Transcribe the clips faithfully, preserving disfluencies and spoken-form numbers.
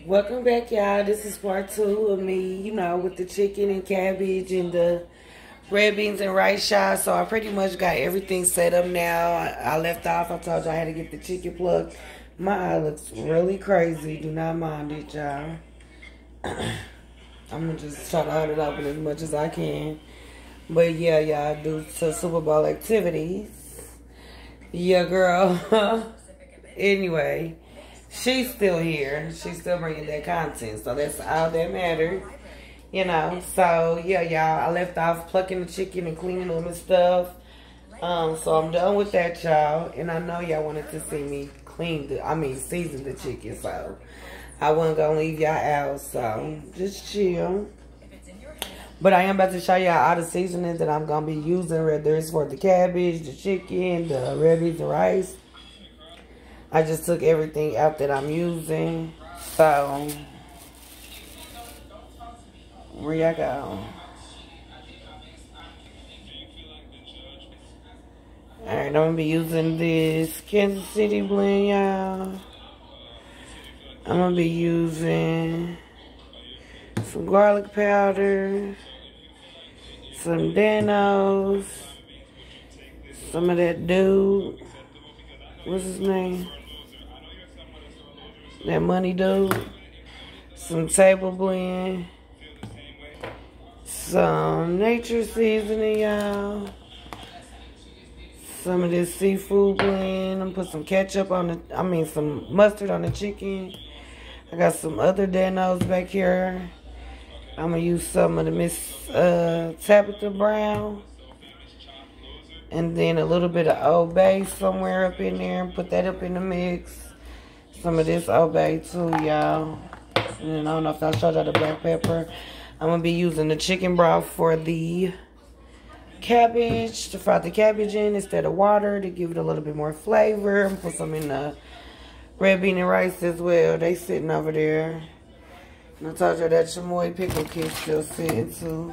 Welcome back, y'all. This is part two of me, you know, with the chicken and cabbage and the red beans and rice, y'all. So I pretty much got everything set up now. I, I left off. I told you I had to get the chicken plugged. My eye looks really crazy. Do not mind it, y'all. I'm going to just try to hold it open as much as I can. But yeah, y'all, do some Super Bowl activities. Yeah, girl. Anyway. She's still here. She's still bringing that content. So that's all that matters. You know. So, yeah, y'all. I left off plucking the chicken and cleaning them and stuff. Um, so I'm done with that, y'all. And I know y'all wanted to see me clean the, I mean, season the chicken. So I wasn't going to leave y'all out. So just chill. But I am about to show y'all all the seasonings that I'm going to be using. Whether it's for the cabbage, the chicken, the red beans and rice. I just took everything out that I'm using. So, where y'all go? Alright, I'm going to be using this Kansas City blend, y'all. I'm going to be using some garlic powder, some Danos, some of that dude. What's his name? That money dude. Some table blend. Some nature seasoning, y'all. Some of this seafood blend. I'm put some ketchup on the, I mean some mustard on the chicken. I got some other Danos back here. I'm going to use some of the Miss uh, Tabitha Brown. And then a little bit of Old Bay somewhere up in there. And put that up in the mix. Some of this Old Bay too, y'all. And I don't know if I showed y'all the black pepper. I'm going to be using the chicken broth for the cabbage. To fry the cabbage in instead of water. To give it a little bit more flavor. I'm going to put some in the red bean and rice as well. They sitting over there. And I told you that chamoy pickle kit still sitting too.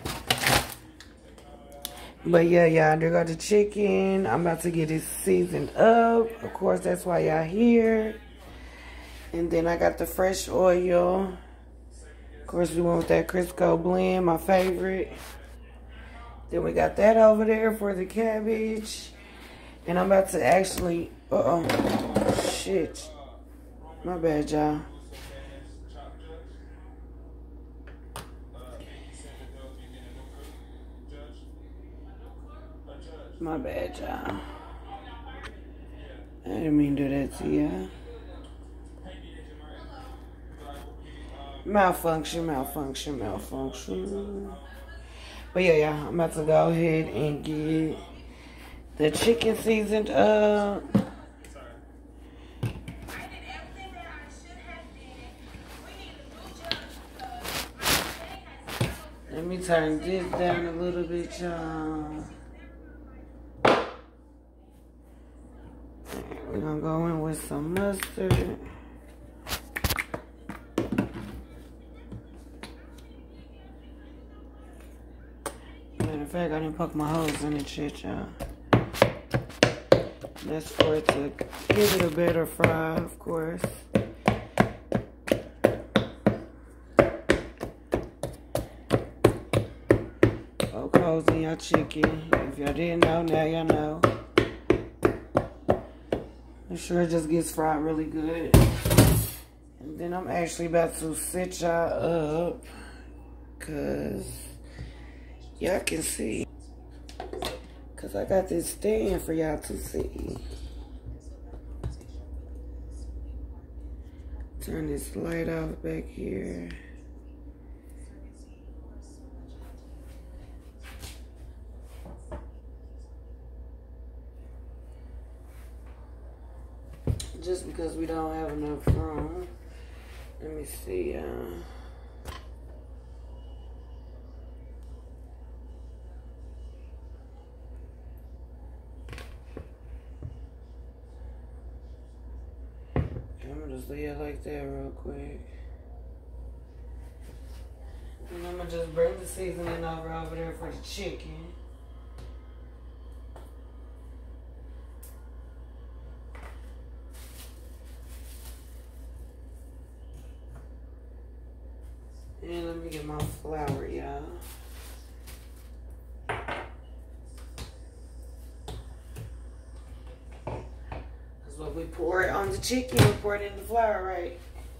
But yeah, y'all, there got the chicken. I'm about to get it seasoned up. Of course, that's why y'all here. And then I got the fresh oil. Of course, we went with that Crisco blend, my favorite. Then we got that over there for the cabbage. And I'm about to actually, uh-oh, shit. My bad, y'all. My bad, y'all. I didn't mean to do that to y'all. Malfunction, malfunction, malfunction. But yeah, yeah, I'm about to go ahead and get the chicken seasoned up. Let me turn this down a little bit, y'all. We're gonna go in with some mustard. Matter of fact, I didn't poke my holes in it shit, y'all. That's for it to give it a better fry, of course. Poke holes in your chicken. If y'all didn't know, now y'all know. I'm sure it just gets fried really good. And then I'm actually about to set y'all up. Because y'all can see. Because I got this stand for y'all to see. Turn this light off back here. Just because we don't have enough room. Let me see. Uh, I'm going to just lay it like that real quick. And I'm going to just bring the seasoning over over there for the chicken. And let me get my flour, y'all. That's what we pour it on the chicken. We pour it in the flour, right?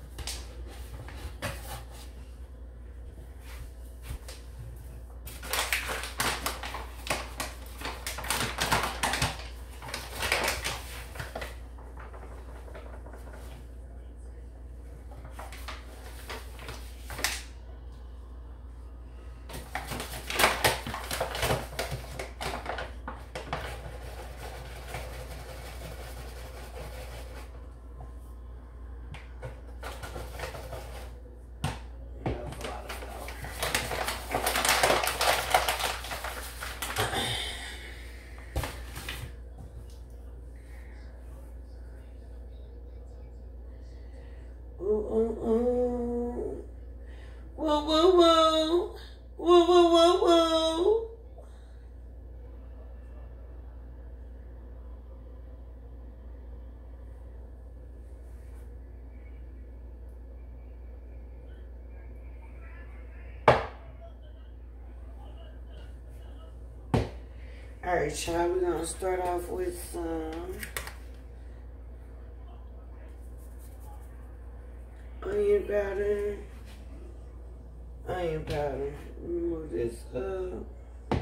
Ooh, ooh, ooh. Whoa, whoa, whoa. Whoa, whoa, whoa, whoa. All right, child, we're going to start off with some onion powder. Onion powder. Let me move this up.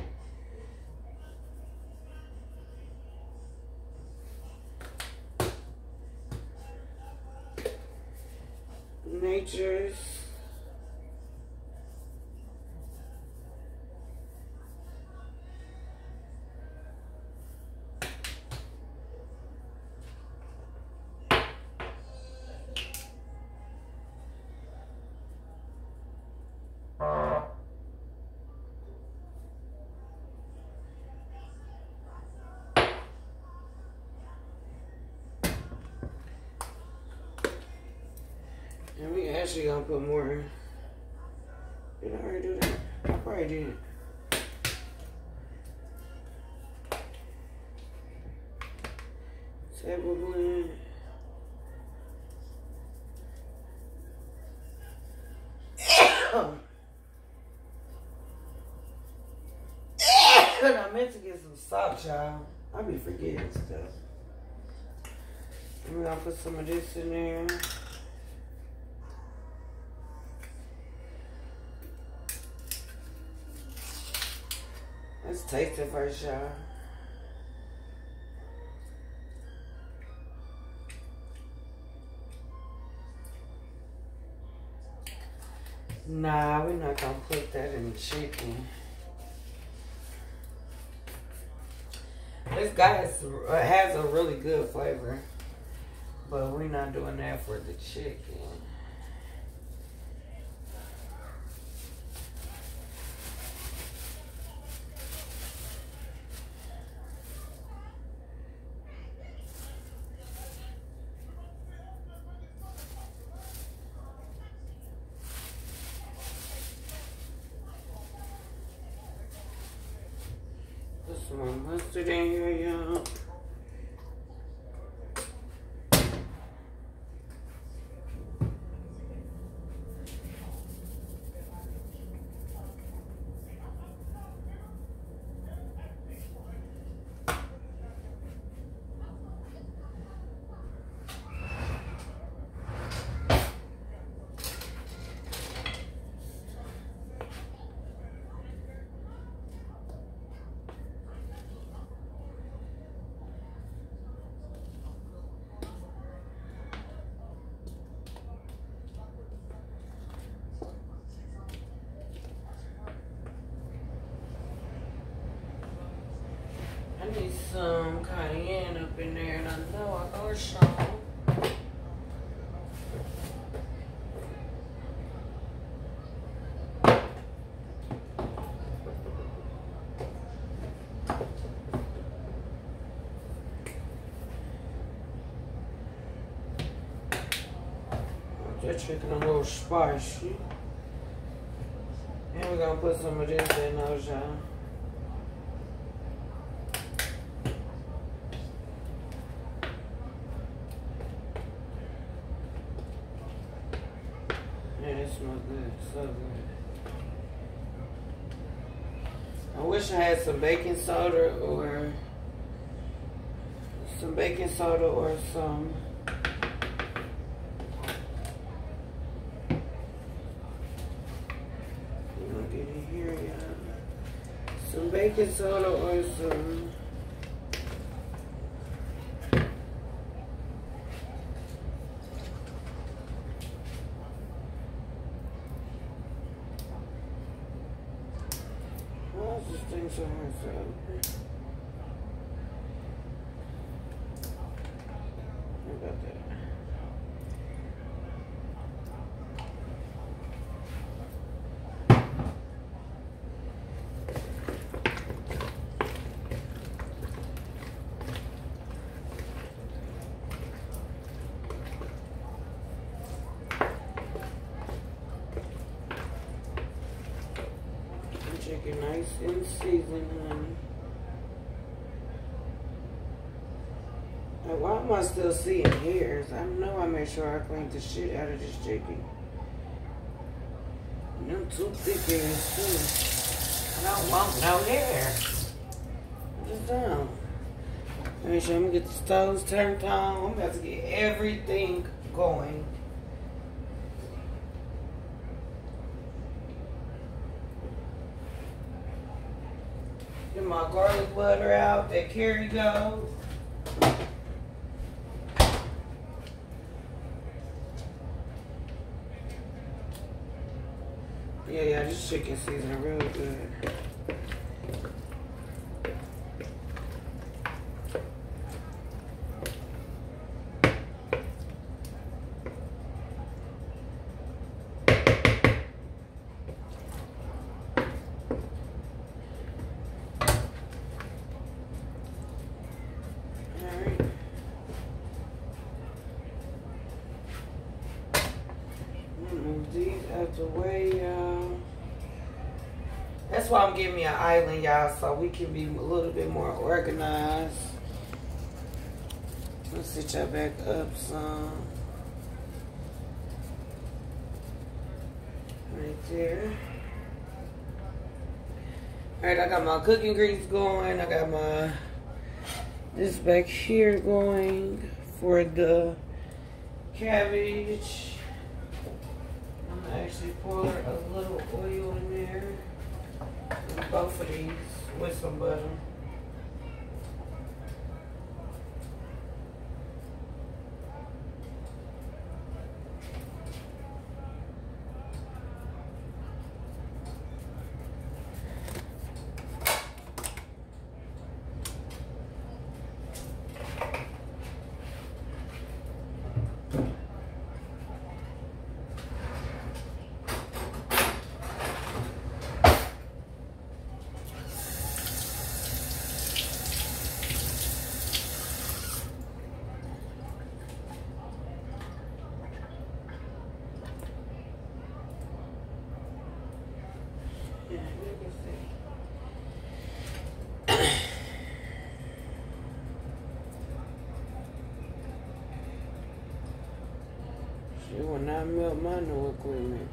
Nature's And we actually gonna put more. Did I already do that? I probably did. Table blend. I meant to get some salt, y'all. I be forgetting stuff. And we're gonna put some of this in there. Let's taste it first, y'all. Nah, we're not gonna put that in the chicken. This guy has, has a really good flavor, but we're not doing that for the chicken. Put some more mustard in here, y'all. I need some cayenne up in there, and I know I got some. That chicken a little spicy. And we're gonna put some of this in those, y'all. Yeah, it smells good. So good. I wish I had some baking soda or some baking soda or some you know, get in here, y'all. Some baking soda or some this thing so hard to open. How about that? Chicken nice and seasoned, honey. Like, why am I still seeing hairs? I know I made sure I cleaned the shit out of this chicken. And them too thick hairs too. I don't want no hair. I just don't. Make sure I'm gonna get the stoves turned on. I'm about to get everything going. Get my garlic butter out, that Kerrygold. Yeah, yeah, this chicken seasoned real good. These out the way, y'all. That's why I'm giving me an island, y'all, so we can be a little bit more organized. Let's sit y'all back up some. Right there. Alright, I got my cooking grease going. I got my this back here going for the cabbage. Actually pour a little oil in there, and both of these with some butter. She will not melt my new equipment.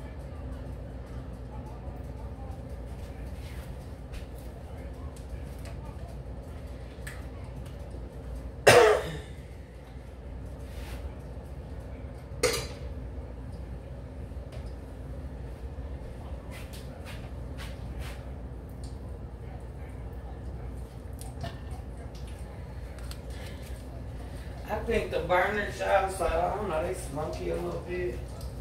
I think the burner shots, so I don't know, they smoky a little bit.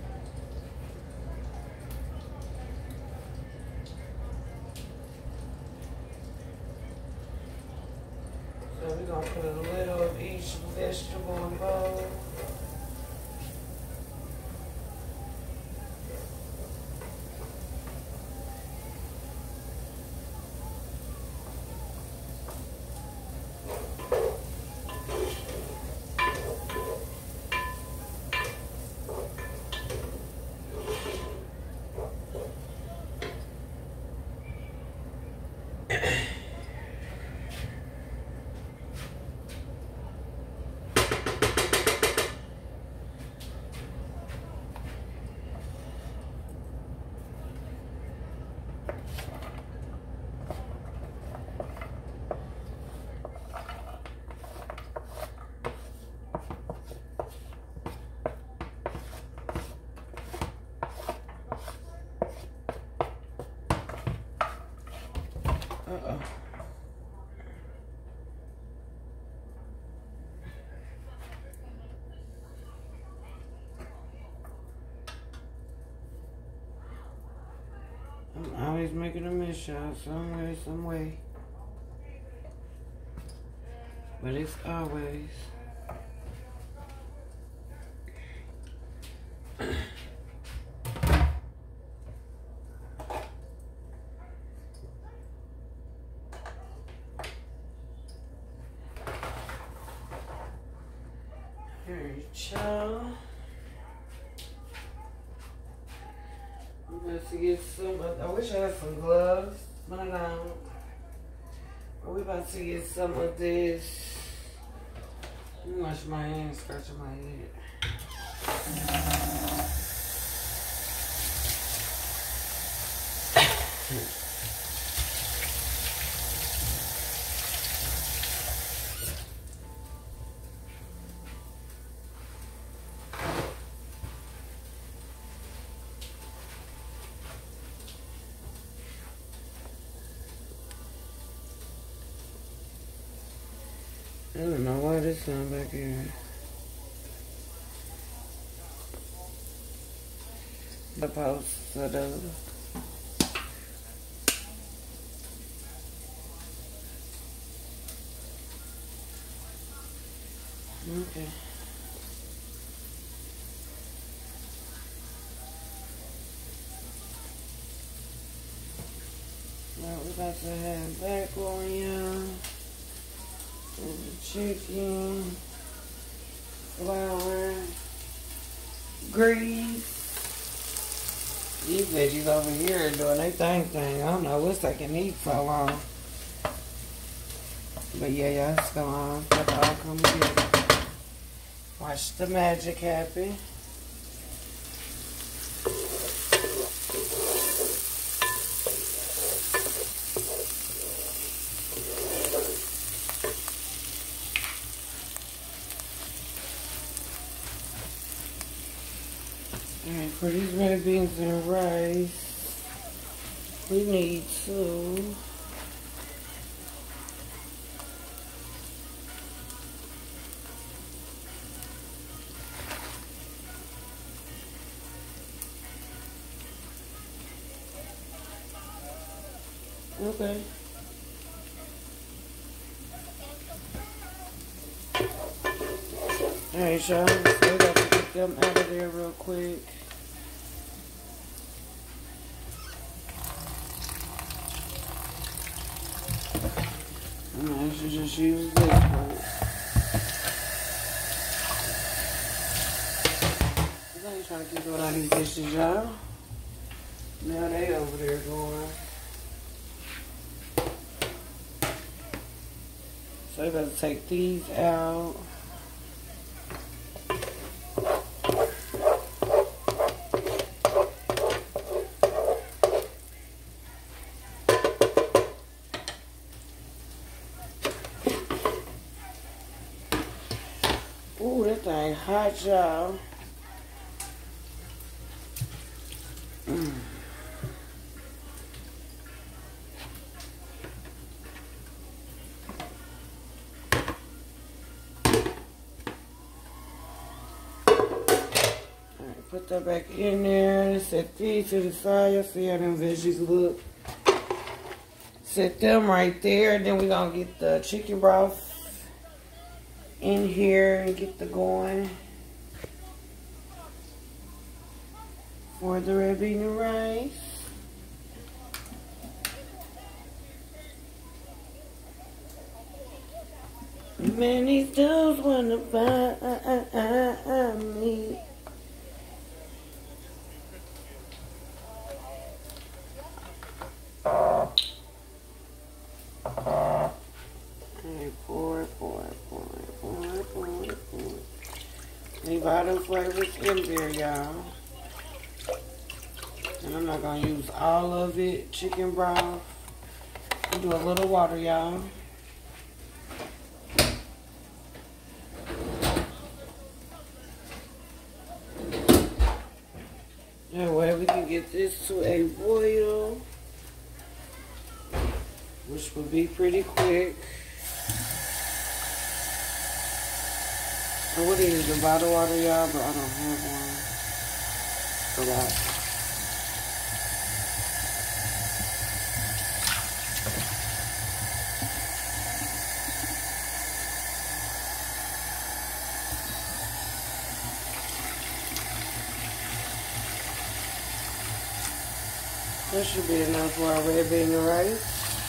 So we're gonna put a little of each vegetable in bowl. I'm always making a mess, y'all, somewhere, some way. But it's always. Child, I'm about to get some. I wish I had some gloves, but I don't. We're about to get some of this. Let me wash my hands, scratching my head. I don't know why this one back here. The post of the okay. Well, we're about to have back on y'all. And the chicken, flour, grease. These veggies over here are doing their thing thing. I don't know what's taking these so long. But yeah, y'all, it's gonna all come together. Watch the magic happen. Alright, for these red beans and rice, we need to okay. Alright, y'all, so we got to get them out of there real quick. I should just use this part. I ain't trying to keep going on these dishes, y'all. Now they over there going. So you better take these out. Ooh, that thing hot, y'all. Mm. Alright, put that back in there. Set these to the side. You'll see how them veggies look. Set them right there. Then we're going to get the chicken broth in here and get the going for the red bean and rice. Many dudes wanna buy me. Pour, pour, pour, pour, pour, pour. Leave all them flavors in there, y'all. And I'm not gonna use all of it. Chicken broth. I'll do a little water, y'all. That way we can get this to a boil, which will be pretty quick. I would have used a bottle water, y'all, but I don't have one. Forgot. That should be enough for our red bean and rice.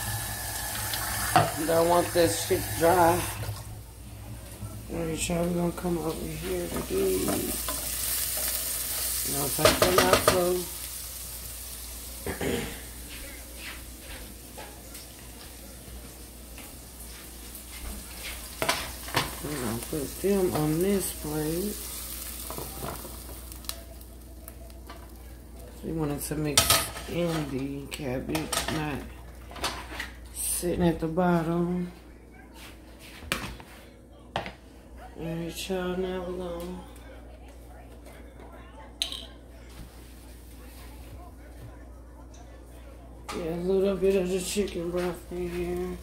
Don't want this shit dry. Alright, y'all, we're gonna come over here to these. We're gonna take them out too. We're gonna put them on this plate. We wanted to mix in the cabbage, not sitting at the bottom. Alright, y'all, now we're gonna get a little bit of the chicken broth in here.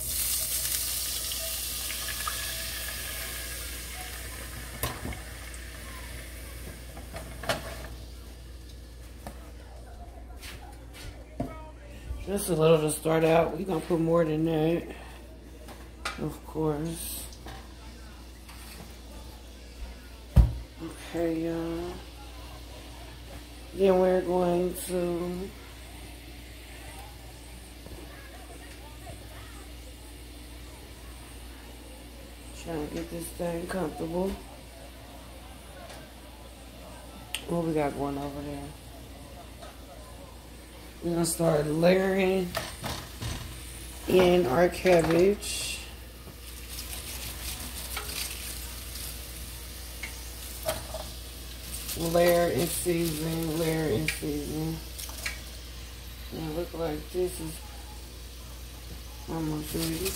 Just a little to start out. We're gonna put more than that, of course. Okay, y'all. Then we're going to try to get this thing comfortable. What we got going over there? We're gonna start layering in our cabbage. Layer and season, layer and season. And it look like this is almost ready.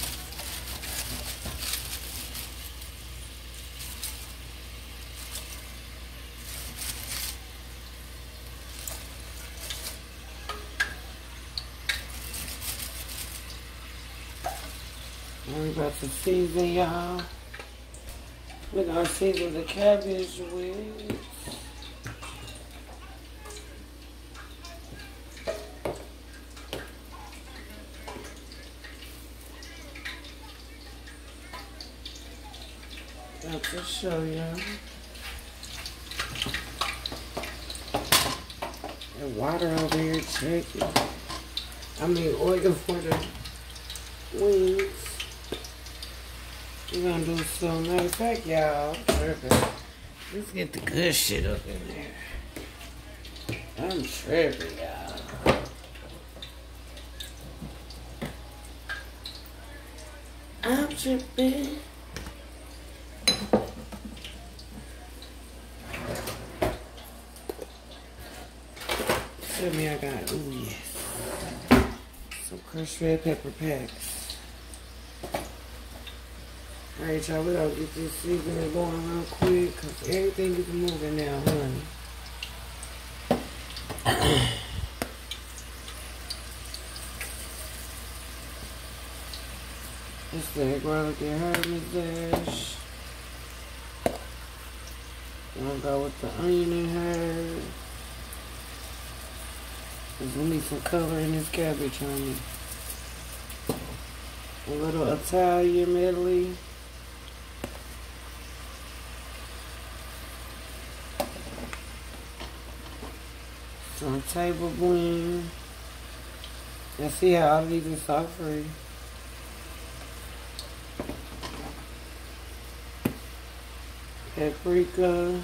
We're about to season, y'all. We're gonna season the cabbage with about to show y'all. And water over here, check it. I mean oil for the wings. We're gonna do some, matter of fact, y'all, tripping. Let's get the good shit up in there. I'm tripping, y'all. I'm tripping. Tell me I got, ooh, yes. Some crushed red pepper packs. Alright, y'all, we're gonna get this seasoning going real quick because everything is moving now, honey. It's the garlic and herb dash. I'm gonna go with the onion and herb. Cause we need some color in this cabbage, honey. A little Italian medley. Some table blend. And see how all these are salt free. Paprika.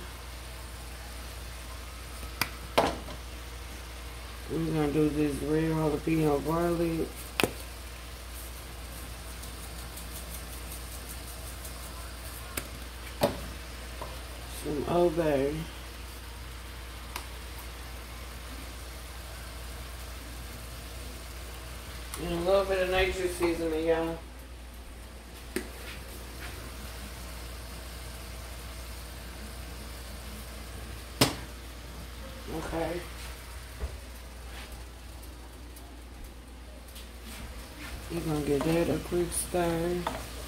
We're gonna do this red jalapeno garlic. Some Old Bay. And a little bit of nature seasoning, y'all. Okay. You're gonna give that a quick stir.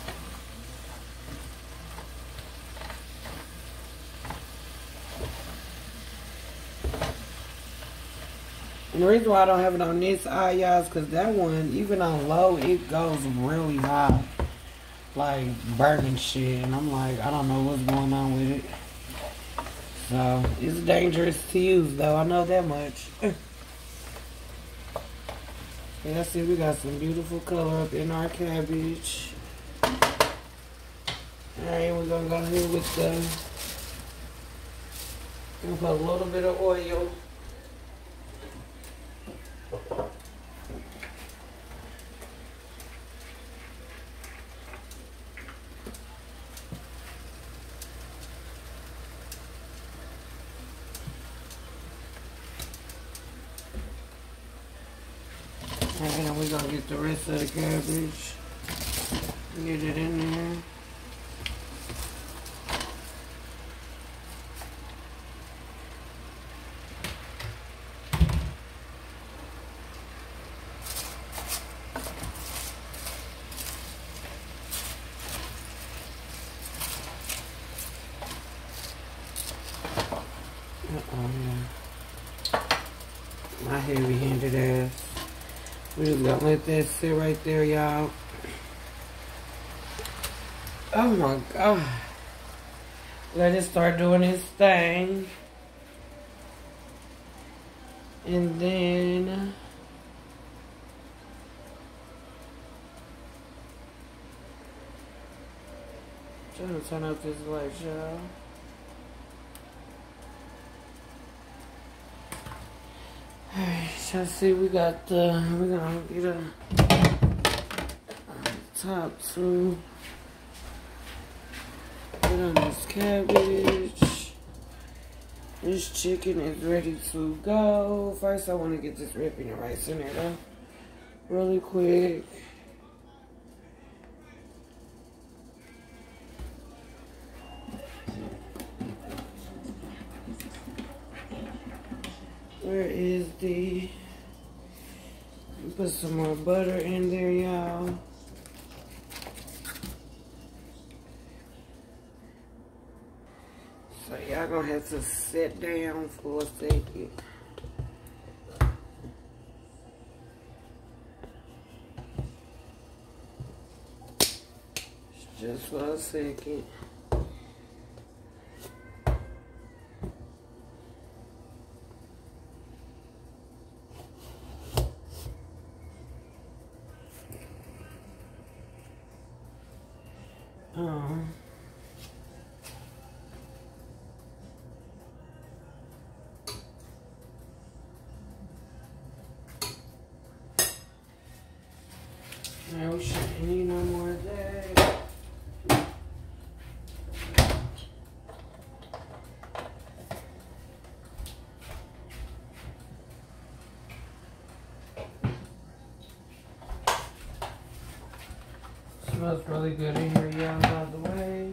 And the reason why I don't have it on this eye, y'all, is because that one, even on low, it goes really high. Like, burning shit. And I'm like, I don't know what's going on with it. So, it's dangerous to use, though. I know that much. Yeah, see, we got some beautiful color up in our cabbage. Alright, we're gonna go ahead with the, we're gonna put a little bit of oil. And then we're gonna get the rest of the cabbage, get it in there. Uh-oh, yeah. My heavy-handed ass. We just gonna let that sit right there, y'all. Oh my God. Let it start doing its thing. And then trying to turn up this light, y'all. Alright, y'all see we got the, we're gonna get a, a top two. Put on this cabbage. This chicken is ready to go. First I want to get this red bean and rice in there though. Really quick. Where is the... Put some more butter in there, y'all. So y'all gonna have to sit down for a second. Just for a second. Um, now we shouldn't need no more of that. Smells really good in here, y'all, by the way.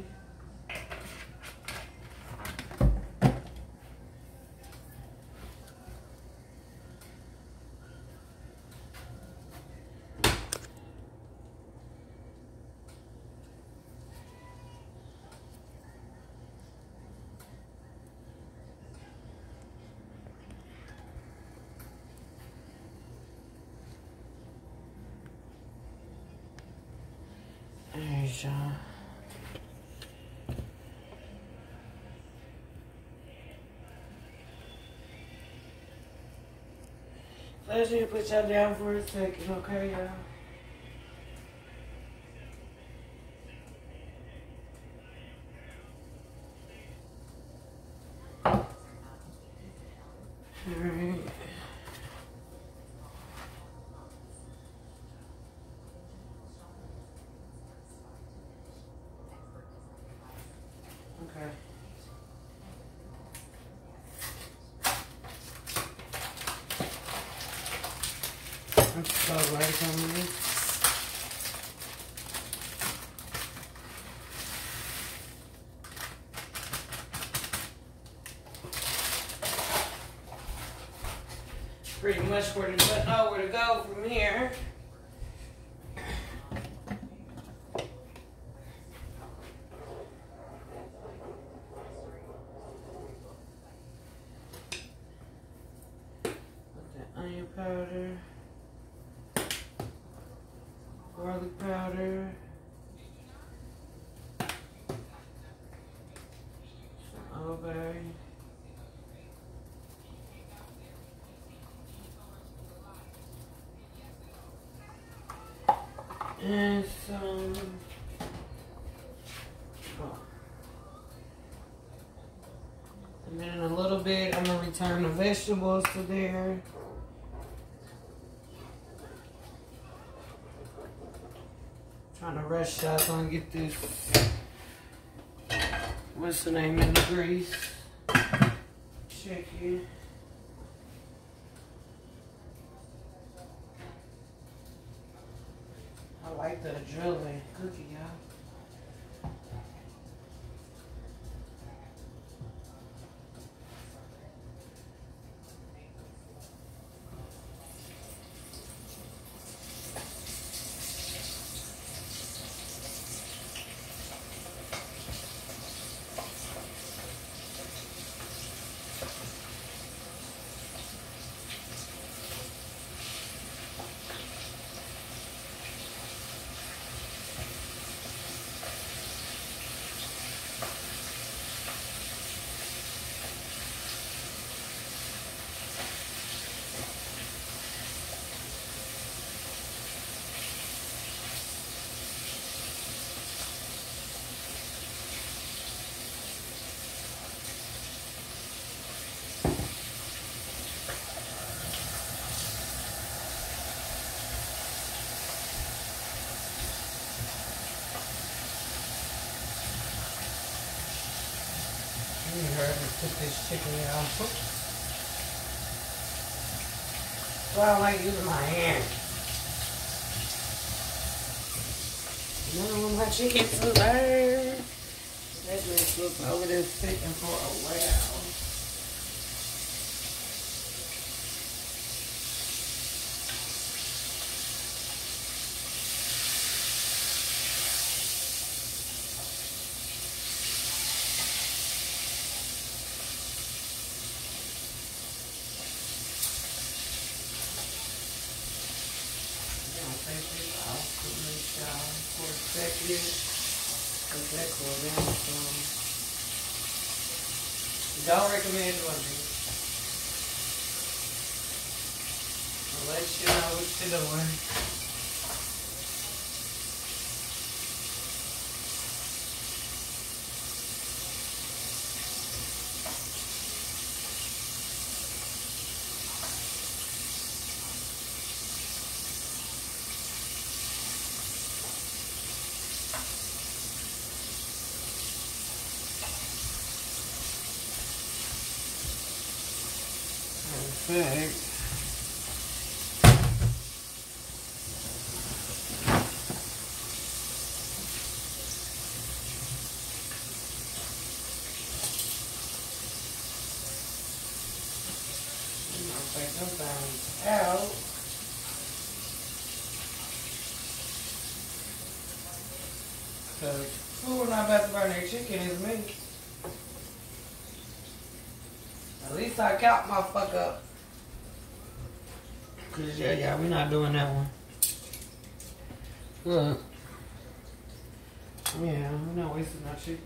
Alright, y'all. I just need to put y'all down for a second, okay, y'all? Alright. Okay. Let's go right on this. Pretty much where to know where to go from here. Onion powder, garlic powder, some Old Bay, And some. Oh. And then in a little bit, I'm going to return the vegetables to there. Trying to rush out so I can get this, what's the name in the grease? Chicken. I like the drilling cookie, y'all. You heard me put this chicken out. So I don't like using my hand. You know my chicken to burn. That just looks over there sitting for a while. Take this off to make y'all for a second. Cause that cool down some. Don't recommend doing this. I'll let you know what you're doing. Perfect. I'll take them things out. Cause who's not about to burn their chicken is me. At least I count my fuck up. Cause yeah, yeah, we're not doing that one. Look. Yeah, we're not wasting our chicken.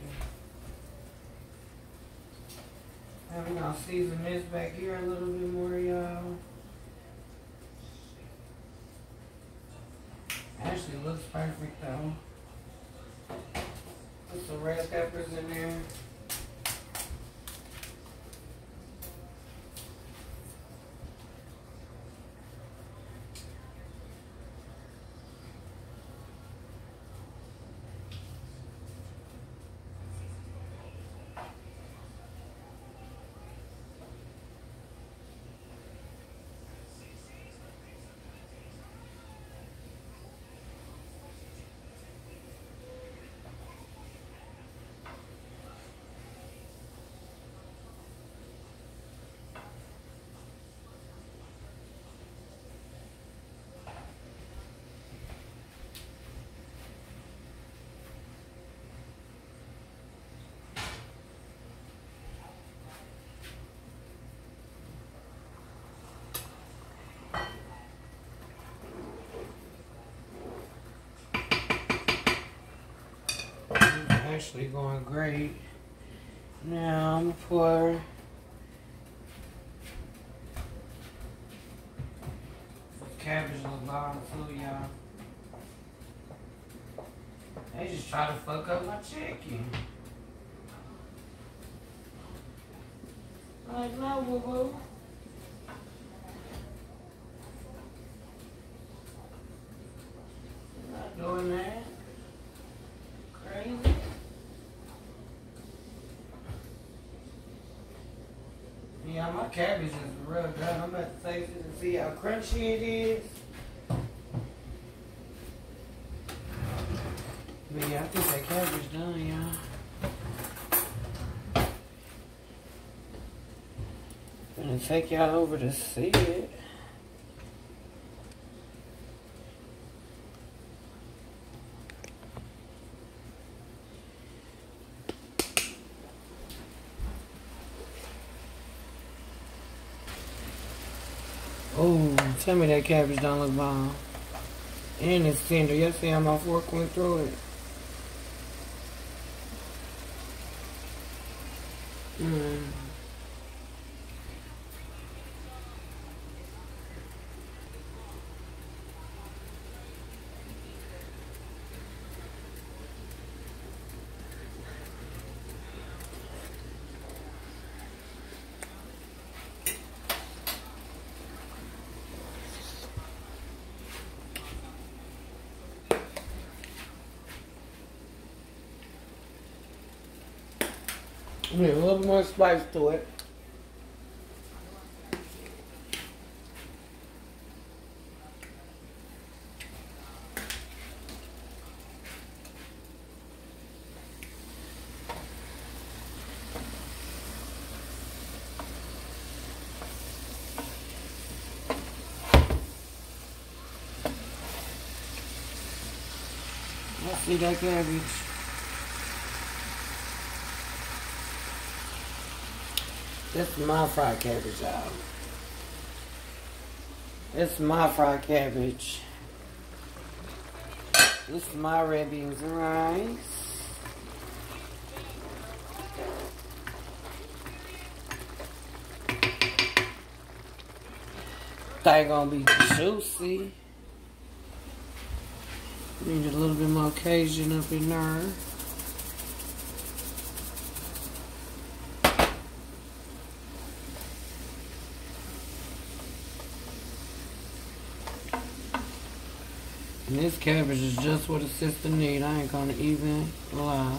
And we're gonna season this back here a little bit more, y'all. Actually looks perfect though. Put some red peppers in there. Actually going great. Now I'm gonna pour cabbage on the bottom too, y'all. They just try to fuck up my chicken. Like, no, boo boo. Not doing that. Crazy. Yeah, my cabbage is real done. I'm about to taste it and see how crunchy it is. But yeah, I think that cabbage done, y'all. Gonna take y'all over to see it. Oh, tell me that cabbage don't look bomb. And it's tender. You see how my fork went through it? Mm. Need a little more spice to it. Let's see that cabbage. This is my fried cabbage, y'all. This is my fried cabbage. This is my red beans and rice. They gonna be juicy. Need a little bit more Cajun up in there. And this cabbage is just what a sister need. I ain't gonna even lie.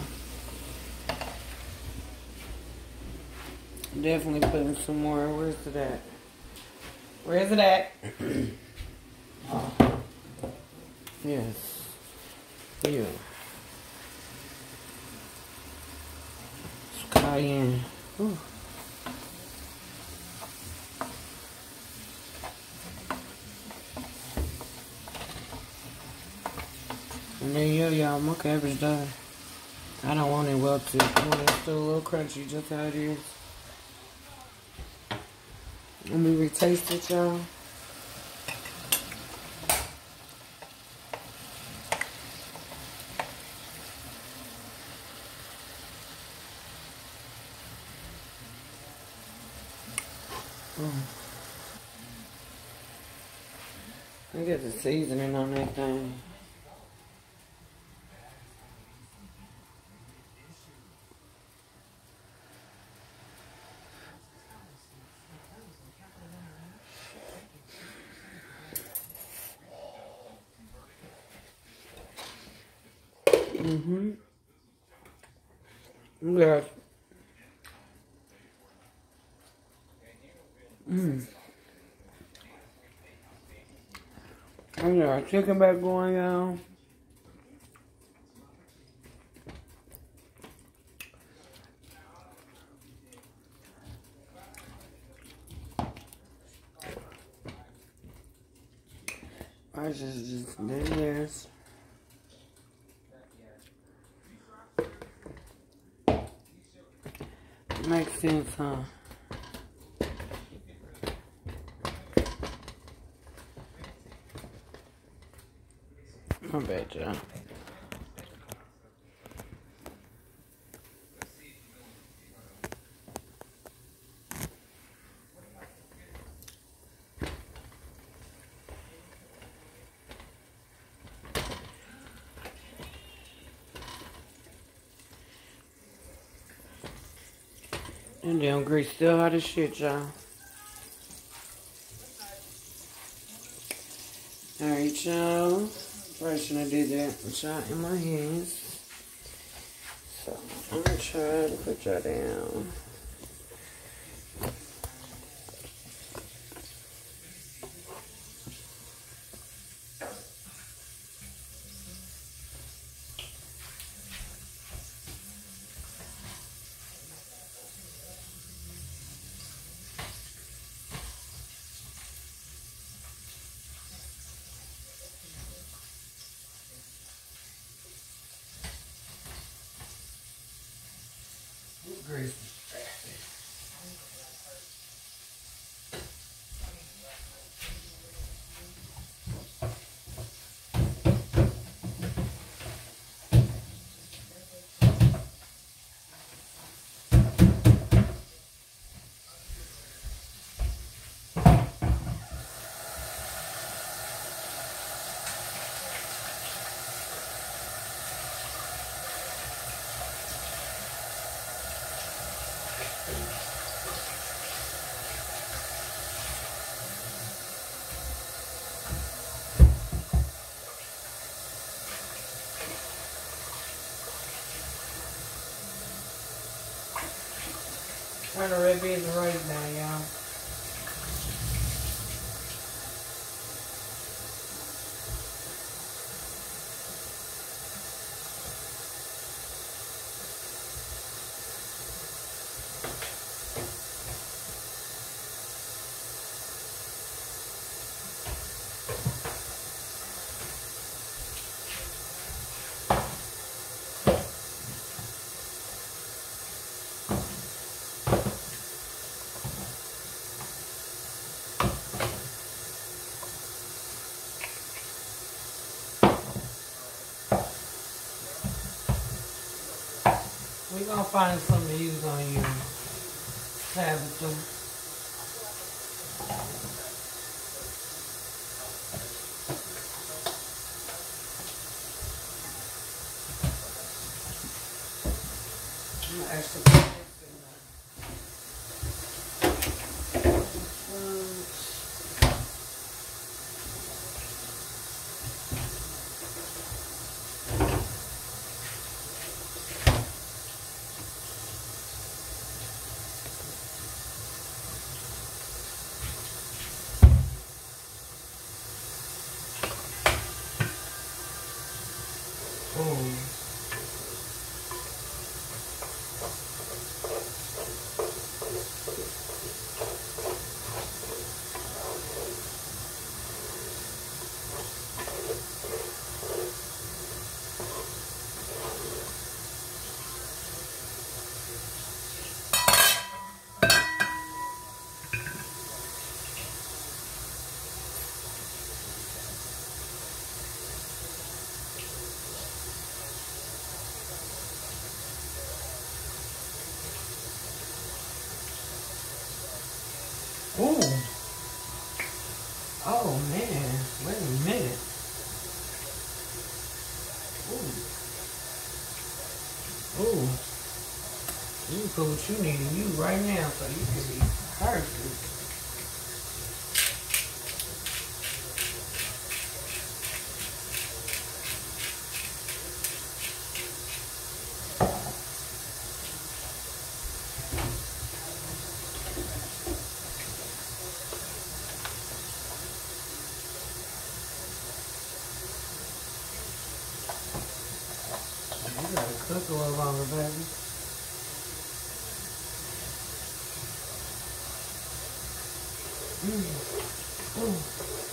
Definitely putting some more. Where's it at? Where's it at? Oh. Yes. Here. It's cayenne. Ooh. And there you go, y'all. My cabbage done. I don't want it wilted. I want it still a little crunchy, just how it is. Let me retaste it, y'all. Mm. Look at the seasoning on that thing. Mm-hmm. Yeah. Mm. I got our chicken back going, y'all. I just just did this. Makes sense, huh? My bad, y'all. And damn grease still hot as shit, y'all. Alright, y'all. First, I did that with y'all in my hands. So, I'm gonna try to put y'all down. Grease. Turn the red beans and rice down, y'all. We're gonna find something to use on you, Tabitha. I'm gonna actually put this in there. Boom. Ooh. Oh man, wait a minute. Ooh. Ooh. You put what you need in you right now so you can be perfect. You gotta cook a little longer, baby. Mm. Ooh.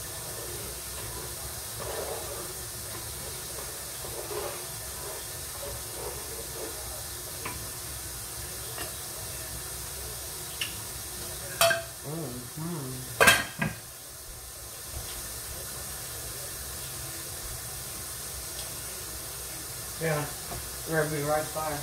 Mm-hmm. Yeah, we're gonna be right fire.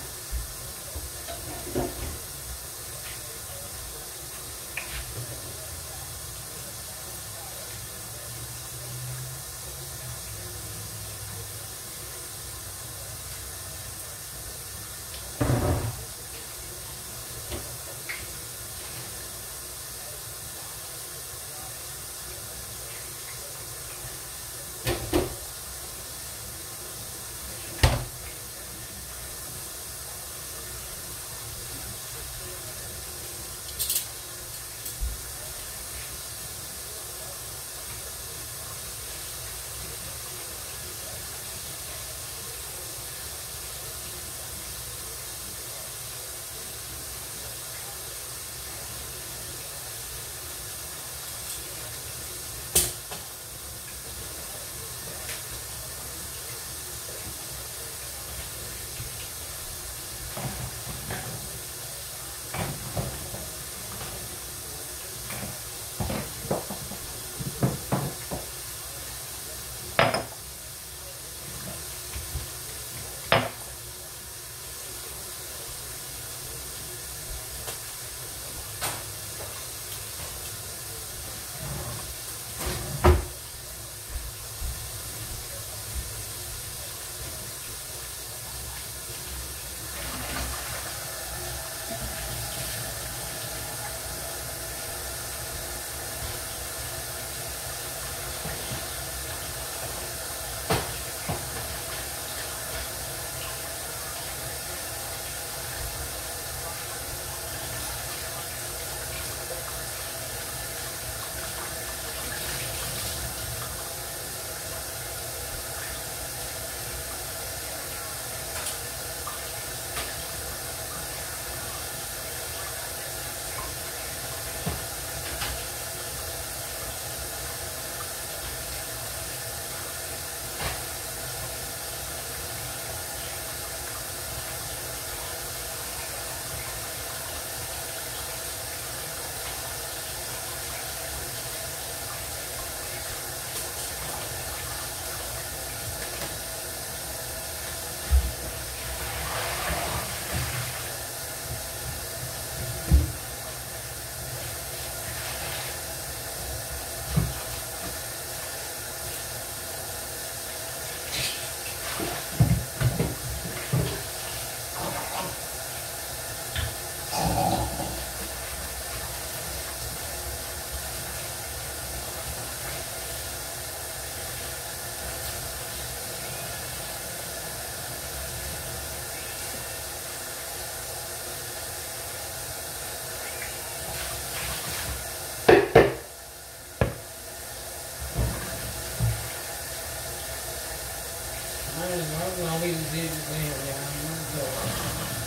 dishes in here, y'all.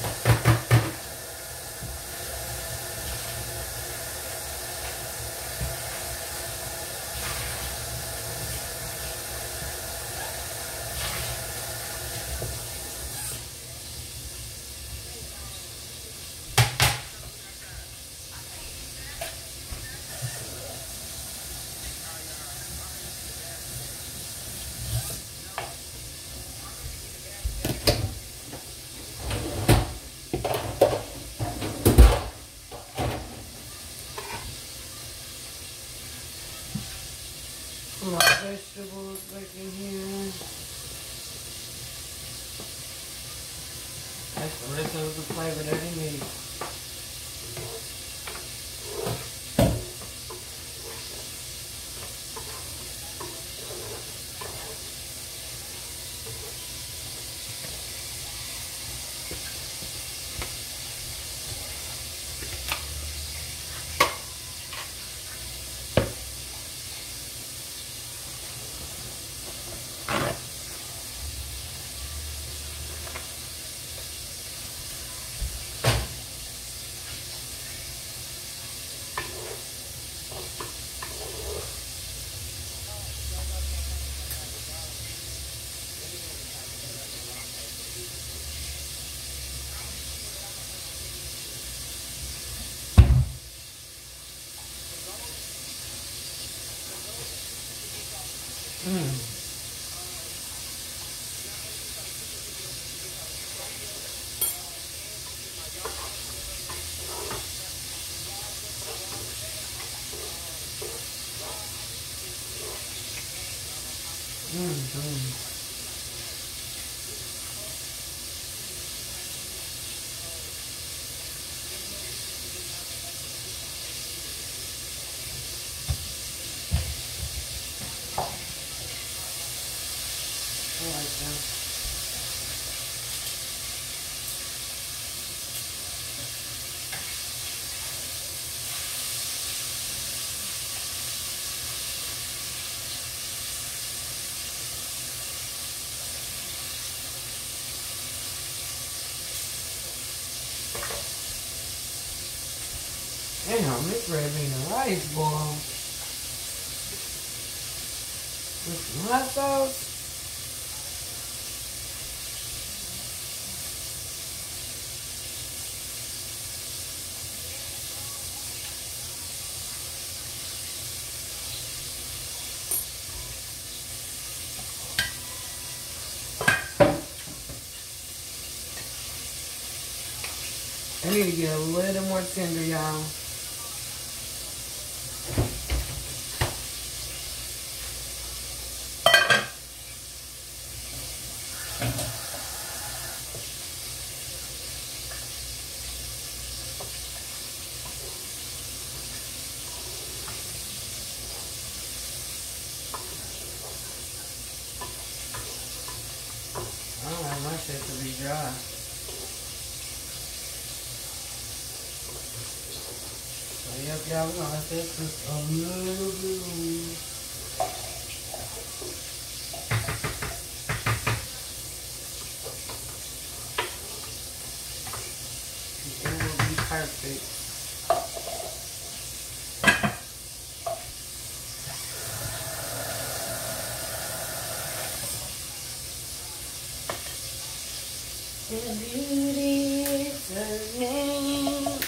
My vegetables back in here. That's the rest of the flavor that it needs. Mm. Mm-hmm. I like that. Damn, this red bean and rice, boy. With some hot sauce. I need to get a little more tender, y'all. I don't want my shit to be dry. So yep, y'all, we're gonna let this cook a little bit. It will be perfect. The beauty is her name.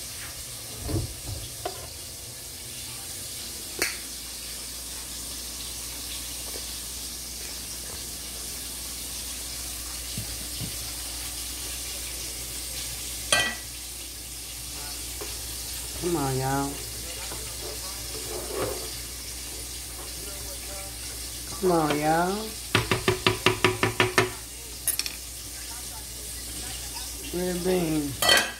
Come on, y'all. Come on, y'all. Red bean.